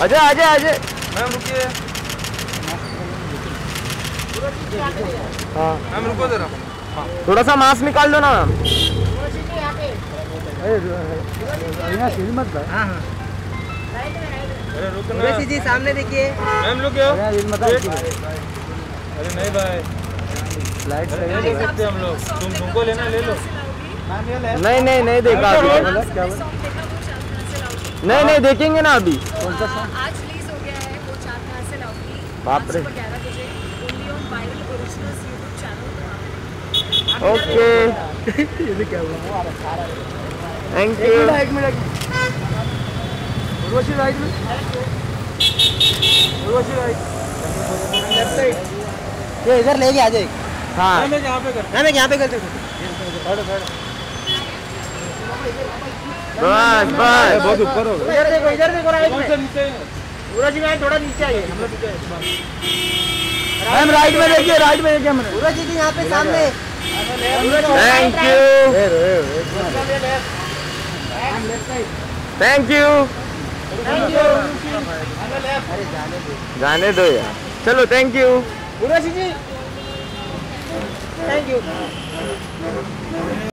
Ajay Ajay Ajay ma'am रुकिए। हाँ ma'am रुको जरा। हाँ थोड़ा सा मास्क निकाल दो ना मैम। हाँ हाँ अरे रुकना। उर्वशी जी सामने देखिए। मैम रुकिए। अरे नहीं भाई, लाइट अरे नहीं ले सकते हम लोग। तुमको लेना ले लो। नहीं नहीं नहीं देखा अभी। नहीं नहीं देखेंगे ना अभी। आज रिलीज हो गया है वो चार कहाँ से लाऊंगी। बाप रे। 11 बजे only on viral originals YouTube channel. Okay thank you. एक मिनट उर्वशी राइट में। Urvashi right left side. ये इधर लेके आ जाए। हाँ मैं यहाँ पे कर। मैं यहाँ पे करते बस बस बहुत ऊपर हो गया। इधर देखो राइट कौन में। सा नीचे? उर्वशी मैम थोड़ा नीचे आइए। हम लोग नीचे मैम राइट में देखिए, राइट में देखिए हमने। उर्वशी जी यहाँ पे सामने। Thank you thank you. जाने दो यार, चलो thank you. Urvashi ji thank you.